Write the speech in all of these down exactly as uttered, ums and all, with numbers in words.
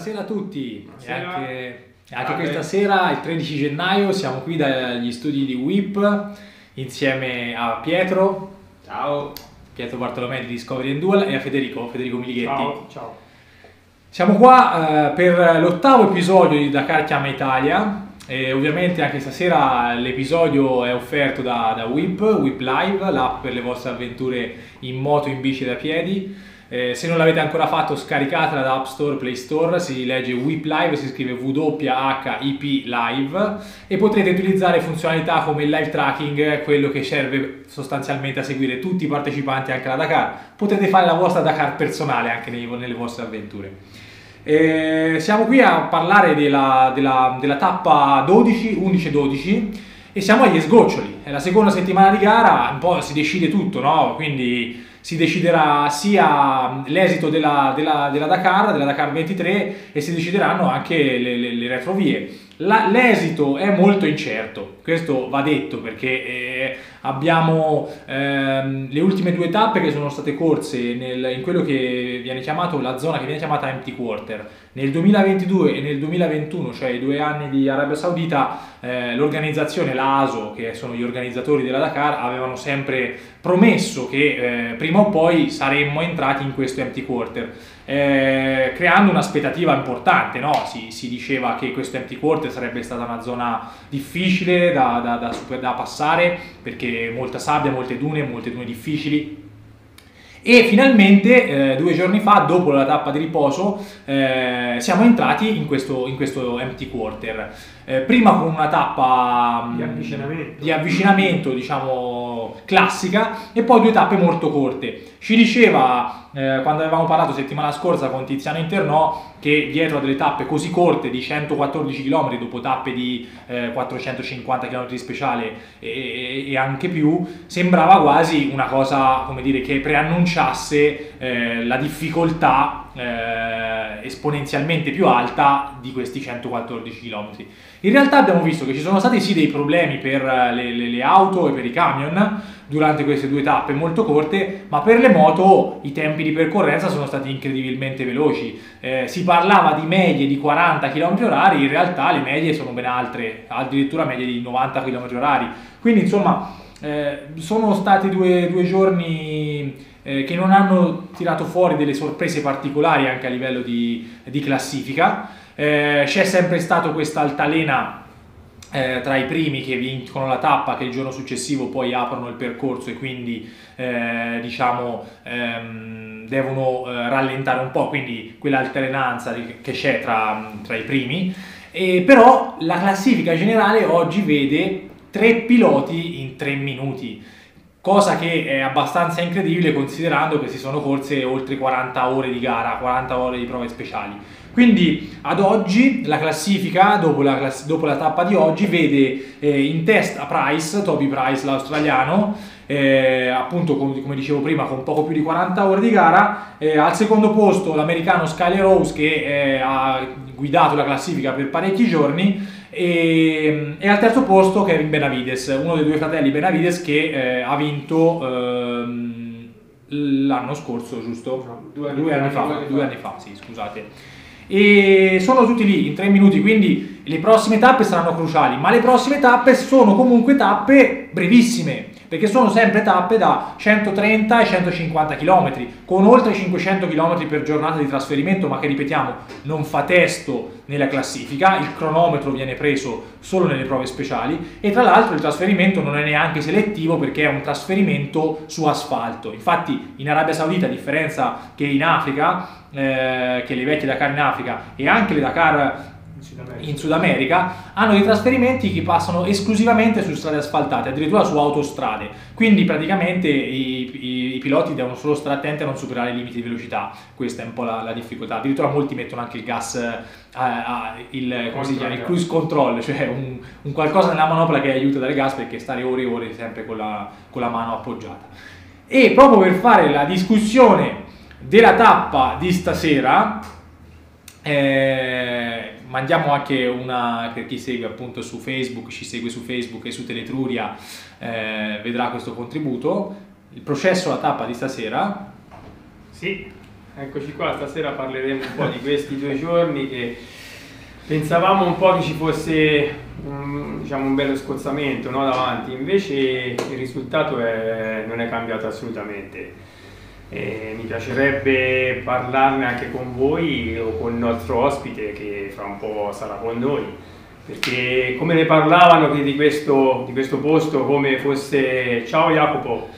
Buonasera a tutti. Buonasera. E anche, anche questa sera, il tredici gennaio, siamo qui dagli studi di W I P insieme a Pietro. Ciao. Pietro Bartolomei di Discovery and Dual e a Federico, Federico Milighetti. Ciao. Ciao. Siamo qua eh, per l'ottavo episodio di Dakar Chiama Italia e ovviamente anche stasera l'episodio è offerto da, da W I P, W I P Live, l'app per le vostre avventure in moto, in bici e da piedi. Eh, se non l'avete ancora fatto, scaricatela da App Store, Play Store, si legge W I P Live, si scrive W H I P Live e potrete utilizzare funzionalità come il live tracking, quello che serve sostanzialmente a seguire tutti i partecipanti anche alla Dakar. Potete fare la vostra Dakar personale anche nei, nelle vostre avventure. Eh, siamo qui a parlare della, della, della tappa dodici, undici e dodici e siamo agli sgoccioli. È la seconda settimana di gara, un po' si decide tutto, no? Quindi si deciderà sia l'esito della, della, della Dakar, della Dakar ventitré e si decideranno anche le, le, le retrovie. La, l'esito è molto incerto, questo va detto perché eh, abbiamo ehm, le ultime due tappe che sono state corse nel, in quello che viene chiamato, la zona che viene chiamata Empty Quarter. Nel duemilaventidue e nel duemilaventuno, cioè i due anni di Arabia Saudita, eh, l'organizzazione, la A S O, che sono gli organizzatori della Dakar, avevano sempre promesso che eh, prima o poi saremmo entrati in questo Empty Quarter. Eh, creando un'aspettativa importante, no? si, si diceva che questo Empty Quarter sarebbe stata una zona difficile da, da, da, super, da passare perché molta sabbia, molte dune, molte dune difficili. E finalmente eh, due giorni fa, dopo la tappa di riposo, eh, siamo entrati in questo, in questo Empty Quarter. Eh, prima con una tappa Di avvicinamento. di avvicinamento, diciamo, classica, e poi due tappe molto corte. Ci diceva, eh, quando avevamo parlato settimana scorsa con Tiziano Internò, che dietro a delle tappe così corte di centoquattordici chilometri, dopo tappe di eh, quattrocentocinquanta chilometri speciale e, e, e anche più, sembrava quasi una cosa, come dire, che preannunciasse eh, la difficoltà eh, esponenzialmente più alta di questi centoquattordici chilometri. In realtà abbiamo visto che ci sono stati sì dei problemi per le, le, le auto e per i camion durante queste due tappe molto corte, ma per le moto i tempi di percorrenza sono stati incredibilmente veloci. Eh, si parlava di medie di quaranta chilometri orari, in realtà le medie sono ben altre, addirittura medie di novanta chilometri orari. Quindi insomma eh, sono stati due, due giorni eh, che non hanno tirato fuori delle sorprese particolari anche a livello di, di classifica. Eh, c'è sempre stato questa altalena eh, tra i primi che vincono la tappa, che il giorno successivo poi aprono il percorso e quindi eh, diciamo ehm, devono eh, rallentare un po', quindi quell'alternanza che c'è tra, tra i primi. E però la classifica generale oggi vede tre piloti in tre minuti, cosa che è abbastanza incredibile considerando che si sono corse oltre quaranta ore di gara, quaranta ore di prove speciali. Quindi ad oggi la classifica, dopo la, class- dopo la tappa di oggi, vede eh, in testa Price, Toby Price, l'australiano, eh, appunto com- come dicevo prima con poco più di quaranta ore di gara, eh, al secondo posto l'americano Skyler Rose che eh, ha guidato la classifica per parecchi giorni, e, e al terzo posto Kevin Benavides, uno dei due fratelli Benavides che eh, ha vinto ehm, l'anno scorso, giusto? No, due anni, due anni fa, fa, due anni due fa. anni fa, sì, scusate. E sono tutti lì in tre minuti, quindi le prossime tappe saranno cruciali, ma le prossime tappe sono comunque tappe brevissime, perché sono sempre tappe da centotrenta e centocinquanta chilometri, con oltre cinquecento chilometri per giornata di trasferimento, ma che ripetiamo non fa testo nella classifica, il cronometro viene preso solo nelle prove speciali e tra l'altro il trasferimento non è neanche selettivo perché è un trasferimento su asfalto. Infatti in Arabia Saudita, a differenza che in Africa, eh, che le vecchie Dakar in Africa e anche le Dakar Sud America. in Sud America, hanno dei trasferimenti che passano esclusivamente su strade asfaltate, addirittura su autostrade, quindi praticamente i, i, i piloti devono solo stare attenti a non superare i limiti di velocità. Questa è un po' la, la difficoltà. Addirittura molti mettono anche il gas, eh, a, il, come si chiama, il cruise control, cioè un, un qualcosa nella manopola che aiuta a dare gas, perché stare ore e ore sempre con la, con la mano appoggiata. E proprio per fare la discussione della tappa di stasera, eh, mandiamo anche una, per chi segue appunto su Facebook, ci segue su Facebook e su Teletruria, eh, vedrà questo contributo. Il processo alla tappa di stasera. Sì, Eccoci qua, stasera parleremo un po' di questi due giorni che pensavamo un po' che ci fosse un, diciamo, un bello scozzamento, no, davanti, invece il risultato è, non è cambiato assolutamente. E mi piacerebbe parlarne anche con voi o con il nostro ospite che fra un po' sarà con noi, perché come ne parlavano di questo, di questo posto come fosse, ciao Jacopo,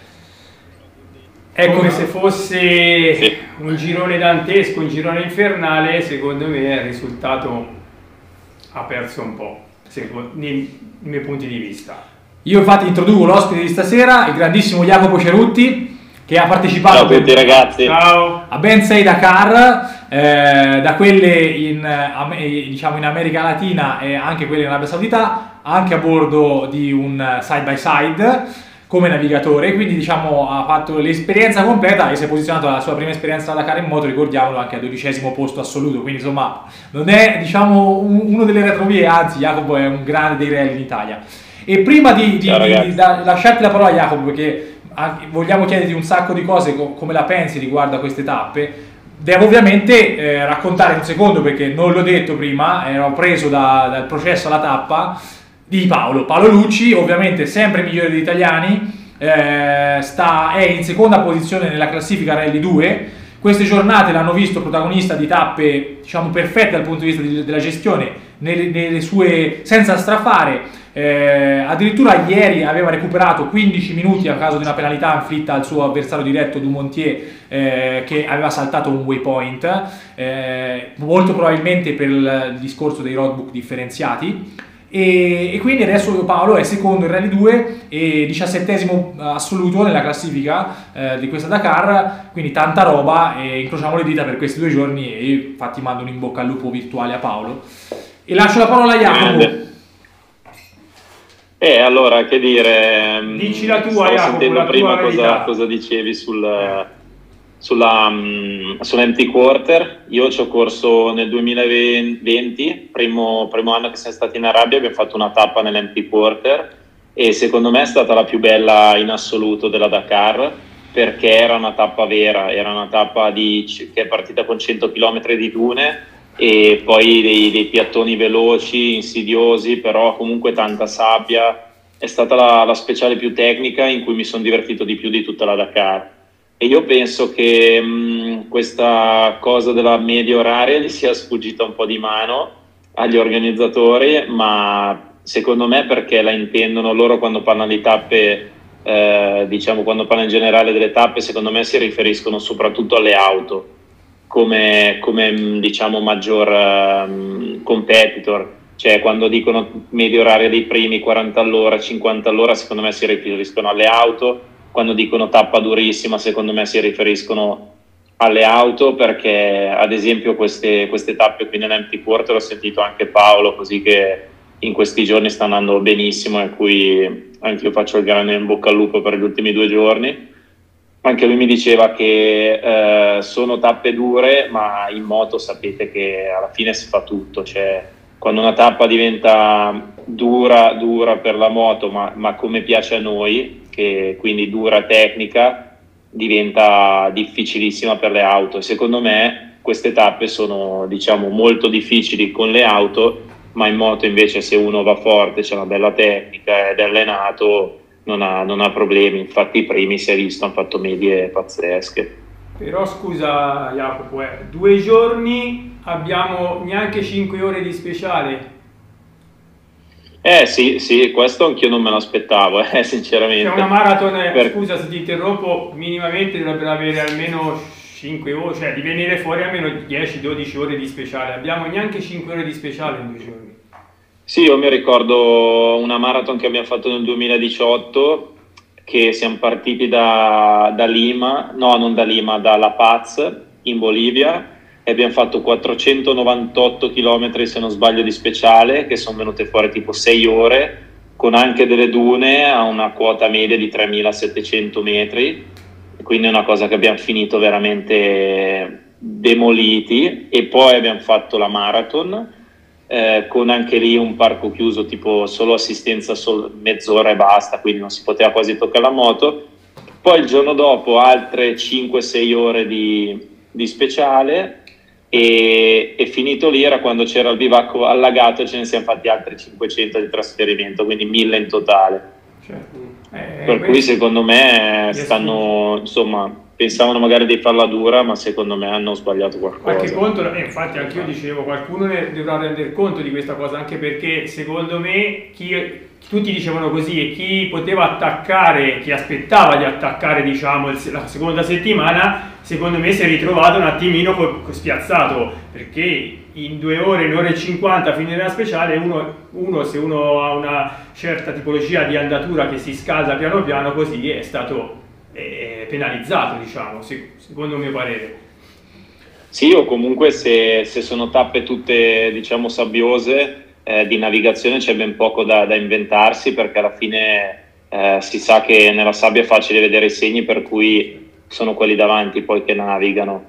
è come se fosse sì. un girone dantesco, un girone infernale. Secondo me il risultato ha perso un po', secondo, nei, nei miei punti di vista. Io infatti introduco l'ospite di stasera, il grandissimo Jacopo Cerutti, che ha partecipato Ciao a tutti ragazzi. Ciao. a ben sei Dakar, eh, da quelle in, eh, diciamo in America Latina e anche quelle in Arabia Saudita, anche a bordo di un side by side come navigatore, quindi diciamo ha fatto l'esperienza completa e si è posizionato alla sua prima esperienza da Dakar in moto, ricordiamolo, anche al dodicesimo posto assoluto, quindi insomma non è diciamo un, uno delle retrovie, anzi Jacopo è un grande dei rally in Italia. E prima di, di, Ciao, di, di da, lasciarti la parola a Jacopo, perché anche, vogliamo chiederti un sacco di cose, co come la pensi riguardo a queste tappe, devo ovviamente eh, raccontare un secondo, perché non l'ho detto prima, ero preso da, dal processo alla tappa, di Paolo, Paolo Lucci, ovviamente sempre migliore degli italiani, eh, sta, è in seconda posizione nella classifica Rally due, queste giornate l'hanno visto protagonista di tappe diciamo perfette dal punto di vista di, della gestione, nelle, nelle sue, senza strafare, eh, addirittura ieri aveva recuperato quindici minuti a causa di una penalità inflitta al suo avversario diretto Dumontier, eh, che aveva saltato un waypoint, eh, molto probabilmente per il discorso dei roadbook differenziati. E, e quindi adesso Paolo è secondo in Rally due e diciassettesimo assoluto nella classifica eh, di questa Dakar, quindi tanta roba, e incrociamo le dita per questi due giorni e io infatti mando un in bocca al lupo virtuale a Paolo e lascio la parola a Jacopo. Eh, allora, che dire, dici la tua, stavo Jacopo, sentendo la prima tua cosa, cosa dicevi sul, sulla, um, sull'empty quarter. Io ci ho corso nel duemilaventi, primo, primo anno che siamo stati in Arabia, abbiamo fatto una tappa nell'empty quarter e secondo me è stata la più bella in assoluto della Dakar, perché era una tappa vera, era una tappa di, che è partita con cento chilometri di dune e poi dei, dei piattoni veloci, insidiosi, però comunque tanta sabbia. È stata la, la speciale più tecnica in cui mi sono divertito di più di tutta la Dakar. E io penso che mh, questa cosa della media oraria gli sia sfuggita un po' di mano agli organizzatori, ma secondo me perché la intendono loro quando parlano di tappe, eh, diciamo quando parlano in generale delle tappe, secondo me si riferiscono soprattutto alle auto come, come diciamo maggior um, competitor, cioè quando dicono media oraria dei primi quaranta all'ora, cinquanta all'ora, secondo me si riferiscono alle auto. Quando dicono tappa durissima, secondo me si riferiscono alle auto, perché ad esempio queste, queste tappe qui nell'empty quarter ho sentito anche Paolo, così che in questi giorni sta andando benissimo, in cui anche io faccio il grande in bocca al lupo per gli ultimi due giorni. Anche lui mi diceva che eh, sono tappe dure, ma in moto sapete che alla fine si fa tutto, cioè quando una tappa diventa dura, dura per la moto, ma, ma come piace a noi, che quindi dura tecnica, diventa difficilissima per le auto. Secondo me queste tappe sono diciamo molto difficili con le auto, ma in moto invece se uno va forte, c'è una bella tecnica ed è allenato, non ha, non ha problemi. Infatti i primi si è visto hanno fatto medie pazzesche. Però scusa Jacopo, eh, due giorni abbiamo neanche cinque ore di speciale. Eh sì, sì, questo anch'io non me lo aspettavo, eh, sinceramente. C'è una marathon, per... scusa se ti interrompo, minimamente dovrebbero avere almeno cinque ore, cioè di venire fuori almeno dieci dodici ore di speciale. Abbiamo neanche cinque ore di speciale in due giorni. Sì, io mi ricordo una marathon che abbiamo fatto nel duemiladiciotto, che siamo partiti da, da Lima, no non da Lima, da La Paz in Bolivia, e abbiamo fatto quattrocentonovantotto chilometri se non sbaglio di speciale, che sono venute fuori tipo sei ore, con anche delle dune a una quota media di tremilasettecento metri, quindi è una cosa che abbiamo finito veramente demoliti. E poi abbiamo fatto la marathon eh, con anche lì un parco chiuso, tipo solo assistenza sol- mezz'ora e basta, quindi non si poteva quasi toccare la moto. Poi il giorno dopo altre cinque sei ore di di speciale e, e finito lì era quando c'era il bivacco allagato e ce ne siamo fatti altri cinquecento di trasferimento, quindi mille in totale. Certo. Eh, per cui secondo me stanno, insomma, pensavano magari di farla dura, ma secondo me hanno sbagliato qualcosa. Qualche conto, eh, infatti anche io dicevo, qualcuno ne dovrà rendere conto di questa cosa, anche perché secondo me chi, tutti dicevano così, e chi poteva attaccare, chi aspettava di attaccare, diciamo, il, la seconda settimana, secondo me si è ritrovato un attimino spiazzato, perché in due ore, in un'ora e cinquanta a finire la speciale, uno, uno se uno ha una certa tipologia di andatura che si scalda piano piano, così è stato eh, penalizzato, diciamo, secondo il mio parere. Sì, o comunque se, se sono tappe tutte, diciamo, sabbiose, eh, di navigazione c'è ben poco da, da inventarsi, perché alla fine eh, si sa che nella sabbia è facile vedere i segni, per cui sono quelli davanti poi che navigano.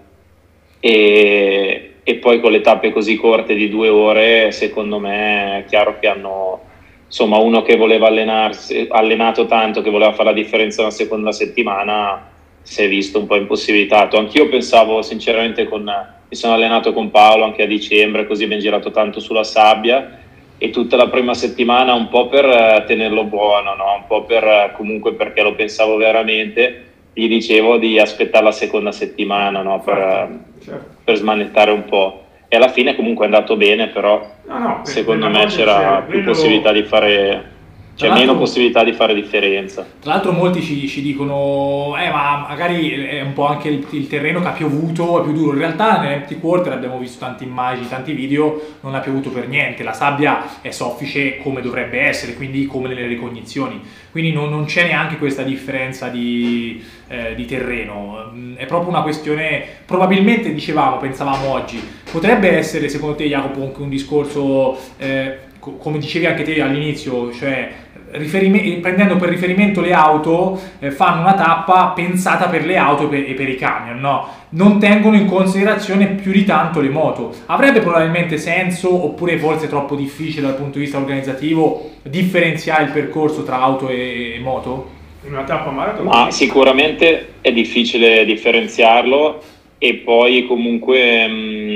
E, e poi con le tappe così corte di due ore, secondo me è chiaro che hanno, insomma, uno che voleva allenarsi, allenato tanto, che voleva fare la differenza una seconda settimana, si è visto un po' impossibilitato. Anch'io pensavo sinceramente, con, mi sono allenato con Paolo anche a dicembre, così abbiamo girato tanto sulla sabbia, e tutta la prima settimana un po' per tenerlo buono, no? Un po' per, comunque perché lo pensavo veramente, gli dicevo di aspettare la seconda settimana, no? per, certo. per smanettare un po', e alla fine comunque è andato bene, però no, no, secondo me c'era più quello... possibilità di fare, c'è meno possibilità di fare differenza. Tra l'altro molti ci, ci dicono eh ma magari è un po' anche il, il terreno che ha piovuto, è più duro. In realtà nell'empty quarter abbiamo visto tante immagini, tanti video, non ha piovuto per niente, la sabbia è soffice come dovrebbe essere, quindi come nelle ricognizioni, quindi non, non c'è neanche questa differenza di, eh, di terreno, è proprio una questione, probabilmente dicevamo, pensavamo oggi, potrebbe essere secondo te, Jacopo, anche un discorso, eh, come dicevi anche te all'inizio, cioè prendendo per riferimento le auto, eh, fanno una tappa pensata per le auto e per, e per i camion, no? Non tengono in considerazione più di tanto le moto. Avrebbe probabilmente senso, oppure forse è troppo difficile dal punto di vista organizzativo, differenziare il percorso tra auto e, e moto? In una tappa maratona? Ma sicuramente è difficile differenziarlo, e poi comunque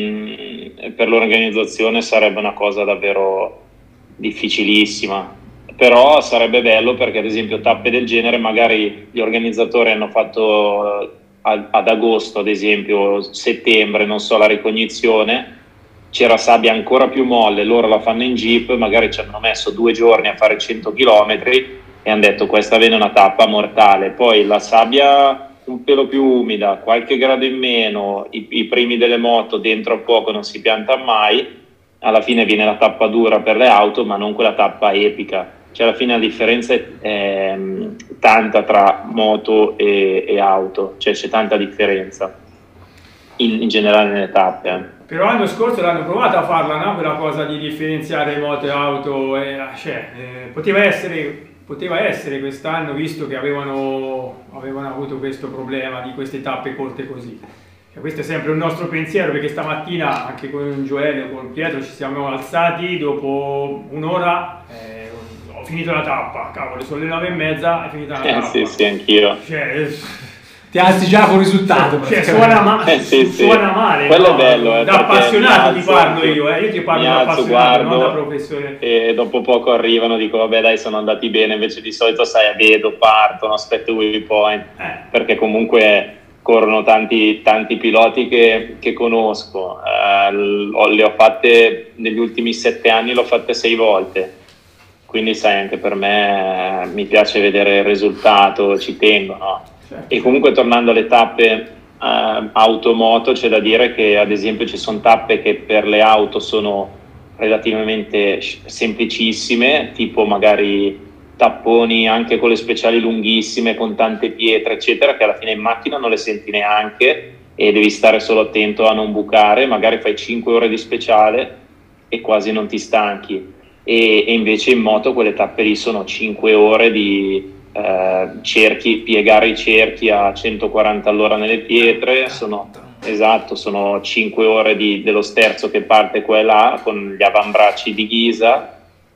mh, per l'organizzazione sarebbe una cosa davvero difficilissima. Però sarebbe bello, perché ad esempio tappe del genere magari gli organizzatori hanno fatto ad agosto, ad esempio settembre, non so, la ricognizione, c'era sabbia ancora più molle, loro la fanno in jeep, magari ci hanno messo due giorni a fare cento chilometri e hanno detto questa viene una tappa mortale, poi la sabbia un pelo più umida, qualche grado in meno, i, i primi delle moto dentro a poco non si pianta mai, alla fine viene la tappa dura per le auto, ma non quella tappa epica. Cioè alla fine la differenza è ehm, tanta tra moto e, e auto, cioè c'è tanta differenza in, in generale nelle tappe. Eh. Però l'anno scorso l'hanno provata a farla, no? Quella cosa di differenziare moto e auto, e, cioè, eh, poteva essere, poteva essere quest'anno, visto che avevano, avevano avuto questo problema di queste tappe corte così. Cioè, questo è sempre un nostro pensiero, perché stamattina anche con Gioele o con Pietro ci siamo alzati dopo un'ora. Eh, ho finito la tappa, cavolo, sono le nove e mezza, è finita la eh, tappa. Sì, sì, anch'io. Cioè, ti alzi già con il risultato. Cioè, suona, ma eh, sì, suona sì. male. Quello no? è bello. Eh, da appassionato ti parlo io, eh. Io ti parlo da alzo, appassionato, guardo, non da professione. E dopo poco arrivano, dico vabbè dai, sono andati bene, invece di solito sai, vedo, partono, aspetto waypoint, eh. perché comunque corrono tanti, tanti piloti che, che conosco. Eh, le ho fatte negli ultimi sette anni, l'ho fatte sei volte. Quindi sai, anche per me eh, mi piace vedere il risultato, ci tengo, no? Certo. E comunque tornando alle tappe eh, auto-moto, c'è da dire che ad esempio ci sono tappe che per le auto sono relativamente semplicissime, tipo magari tapponi anche con le speciali lunghissime, con tante pietre, eccetera, che alla fine in macchina non le senti neanche e devi stare solo attento a non bucare, magari fai cinque ore di speciale e quasi non ti stanchi. E, e invece in moto quelle tappe lì sono cinque ore di eh, cerchi, piegare i cerchi a centoquaranta all'ora nelle pietre, sono, esatto, sono cinque ore di, dello sterzo che parte qua e là con gli avambracci di ghisa,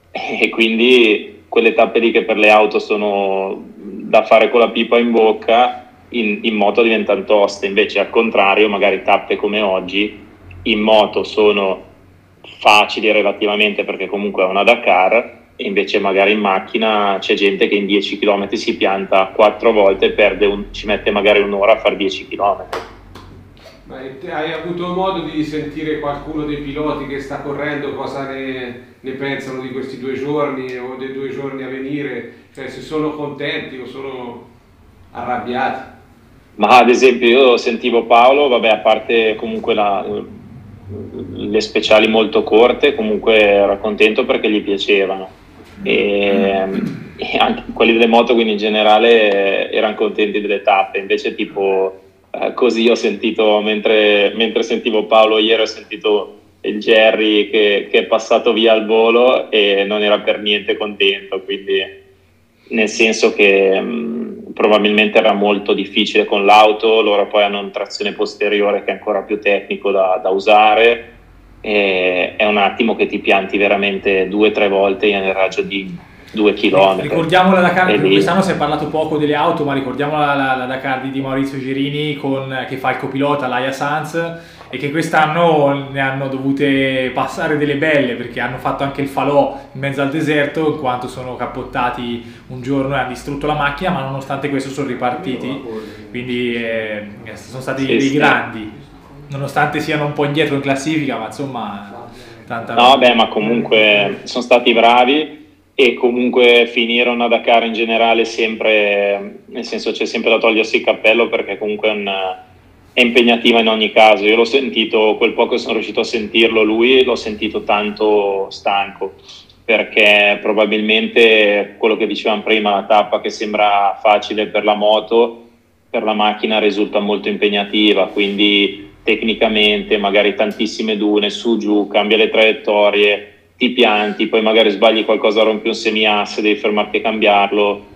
e quindi quelle tappe lì che per le auto sono da fare con la pipa in bocca, in, in moto diventano toste, invece al contrario magari tappe come oggi in moto sono facili relativamente perché comunque è una Dakar, e invece magari in macchina c'è gente che in dieci chilometri si pianta quattro volte e perde un, ci mette magari un'ora a fare dieci chilometri. Ma hai avuto modo di sentire qualcuno dei piloti che sta correndo, cosa ne, ne pensano di questi due giorni o dei due giorni a venire? Cioè se sono contenti o sono arrabbiati? Ma ad esempio io sentivo Paolo, vabbè, a parte comunque la, le speciali molto corte, comunque era contento perché gli piacevano, e, e anche quelli delle moto, quindi in generale erano contenti delle tappe. Invece tipo eh, così ho sentito, mentre, mentre sentivo Paolo ieri, ho sentito il Jerry che, che è passato via al volo e non era per niente contento, quindi nel senso che mh, probabilmente era molto difficile con l'auto, loro poi hanno un trazione posteriore che è ancora più tecnico da, da usare, e è un attimo che ti pianti veramente due o tre volte nel raggio di due chilometri. Ricordiamo la Dakar, quest'anno si è parlato poco delle auto, ma ricordiamo la, la, la Dakar di, di Maurizio Girini con, che fa il copilota, Laia Sanz, e che quest'anno ne hanno dovute passare delle belle perché hanno fatto anche il falò in mezzo al deserto, in quanto sono cappottati un giorno e hanno distrutto la macchina, ma nonostante questo sono ripartiti, quindi eh, sono stati sì, dei sì. grandi, nonostante siano un po' indietro in classifica, ma insomma tanta... No, beh, ma comunque sono stati bravi e comunque finirono a Dakar in generale sempre, nel senso c'è sempre da togliersi il cappello perché comunque è un... è impegnativa in ogni caso. Io l'ho sentito, quel poco sono riuscito a sentirlo lui, l'ho sentito tanto stanco, perché probabilmente quello che dicevamo prima, la tappa che sembra facile per la moto, per la macchina risulta molto impegnativa, quindi tecnicamente magari tantissime dune, su giù, cambia le traiettorie, ti pianti, poi magari sbagli qualcosa, rompi un semiasse, devi fermarti a cambiarlo.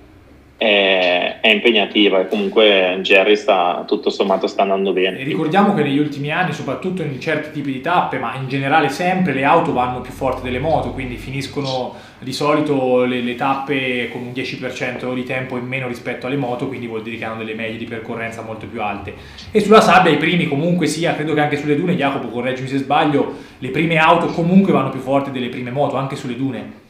È, è impegnativa, e comunque Jerry sta, tutto sommato sta andando bene. E ricordiamo che negli ultimi anni, soprattutto in certi tipi di tappe, ma in generale sempre, le auto vanno più forti delle moto, quindi finiscono di solito le, le tappe con un dieci per cento di tempo in meno rispetto alle moto, quindi vuol dire che hanno delle medie di percorrenza molto più alte. E sulla sabbia i primi comunque sia, credo che anche sulle dune, Jacopo correggimi se sbaglio, le prime auto comunque vanno più forti delle prime moto, anche sulle dune.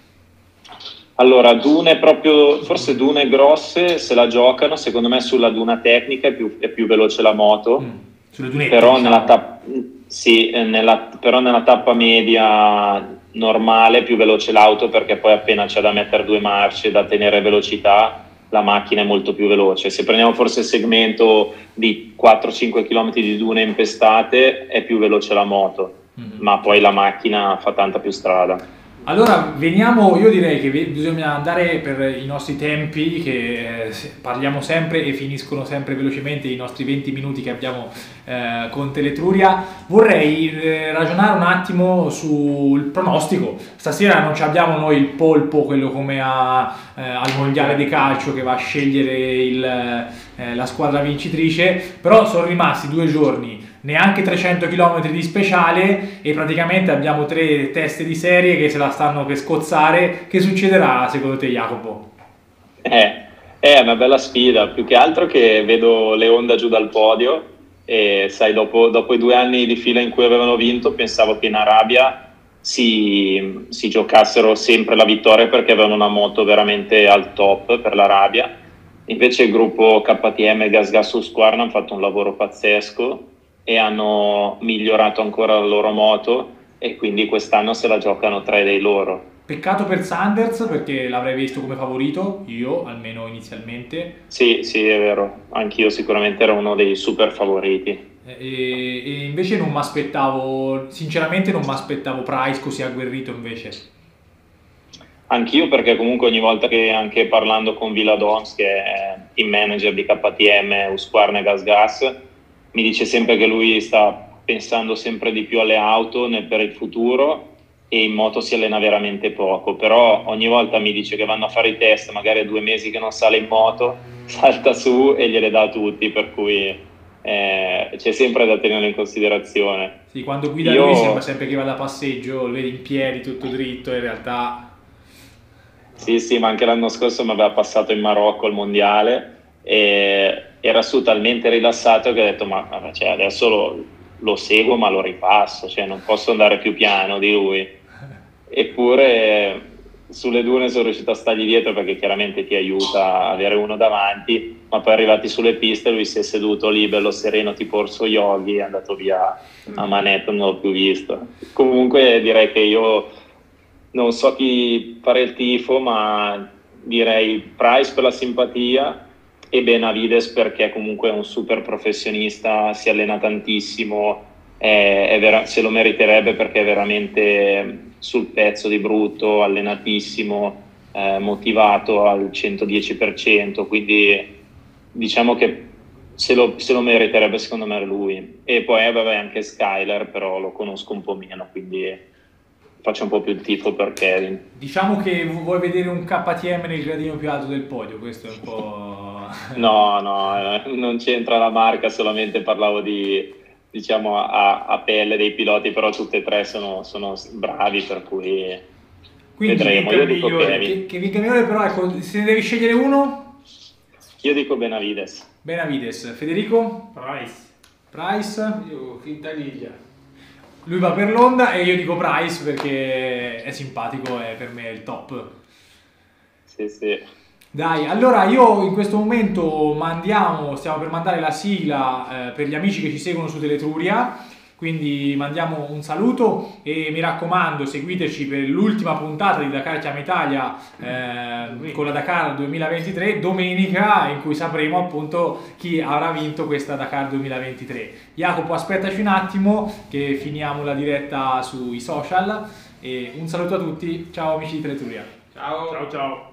Allora, dune proprio, forse dune grosse se la giocano, secondo me sulla duna tecnica è più, è più veloce la moto, mm, sulle dunette, però, diciamo. nella tappa, sì, nella, però nella tappa media normale è più veloce l'auto, perché poi appena c'è da mettere due marce, da tenere velocità, la macchina è molto più veloce. Se prendiamo forse il segmento di quattro cinque chilometri di dune impestate è più veloce la moto, mm-hmm. ma poi la macchina fa tanta più strada. Allora, veniamo, io direi che bisogna andare per i nostri tempi, che eh, parliamo sempre e finiscono sempre velocemente i nostri venti minuti che abbiamo eh, con Teletruria. Vorrei eh, ragionare un attimo sul pronostico. Stasera non abbiamo noi il polpo, quello come a, eh, al mondiale di calcio che va a scegliere il, eh, la squadra vincitrice, però sono rimasti due giorni, neanche trecento chilometri di speciale, e praticamente abbiamo tre teste di serie che se la stanno per scozzare. Che succederà secondo te, Jacopo? Eh, è una bella sfida, più che altro che vedo le Honda giù dal podio, e sai, dopo, dopo i due anni di fila in cui avevano vinto, pensavo che in Arabia si, si giocassero sempre la vittoria perché avevano una moto veramente al top per l'Arabia. Invece il gruppo K T M e GasGas Husqvarna hanno fatto un lavoro pazzesco e hanno migliorato ancora la loro moto, e quindi quest'anno se la giocano tre dei loro. Peccato per Sanders, perché l'avrei visto come favorito, io almeno inizialmente. Sì, sì, è vero, anch'io sicuramente era uno dei super favoriti. E, e invece non mi aspettavo, sinceramente non mi aspettavo Price così agguerrito invece. Anch'io, perché comunque ogni volta che, anche parlando con Villadoms, che è team manager di K T M, Husqvarna e GasGas, mi dice sempre che lui sta pensando sempre di più alle auto nel, per il futuro, e in moto si allena veramente poco, però ogni volta mi dice che vanno a fare i test, magari a due mesi che non sale in moto, salta su e gliele dà a tutti, per cui eh, c'è sempre da tenere in considerazione. Sì, quando guida Io... lui sembra sempre che va da passeggio, lo vedi in piedi tutto dritto, in realtà... Sì, sì, ma anche l'anno scorso mi aveva passato in Marocco al mondiale, e era su talmente rilassato che ho detto ma, ma cioè, adesso lo, lo seguo ma lo ripasso, cioè non posso andare più piano di lui. Eppure sulle dune sono riuscito a stargli dietro perché chiaramente ti aiuta a avere uno davanti, ma poi arrivati sulle piste lui si è seduto lì bello sereno tipo Orso Yogi, è andato via a manetta, non l'ho più visto. Comunque direi che io non so chi fare il tifo, ma direi Price per la simpatia e Benavides perché comunque è un super professionista, si allena tantissimo, è, è vera- se lo meriterebbe perché è veramente sul pezzo di brutto, allenatissimo, eh, motivato al centodieci per cento, quindi diciamo che se lo, se lo meriterebbe secondo me lui. E poi eh, vabbè anche Skyler, però lo conosco un po' meno, quindi faccio un po' più il tifo per Kevin. Diciamo che vuoi vedere un K T M nel gradino più alto del podio, questo è un po'... No, no, eh, non c'entra la marca, solamente parlavo di, diciamo, a, a pelle dei piloti, però tutti e tre sono, sono bravi, per cui Quindi vedremo. Io dico Kevin. Che, che vinca migliore, però ecco, se ne devi scegliere uno? Io dico Benavides. Benavides. Federico? Price. Price? Io Quintaniglia. Lui va per l'Honda e io dico Price perché è simpatico e per me è il top. Sì, sì. Dai, allora io in questo momento mandiamo, stiamo per mandare la sigla eh, per gli amici che ci seguono su Teletruria, quindi mandiamo un saluto e mi raccomando seguiteci per l'ultima puntata di Dakar Chiama Italia eh, con la Dakar duemilaventitré, domenica, in cui sapremo appunto chi avrà vinto questa Dakar duemilaventitré. Jacopo, aspettaci un attimo che finiamo la diretta sui social e un saluto a tutti, ciao amici di Teletruria. Ciao. Ciao ciao.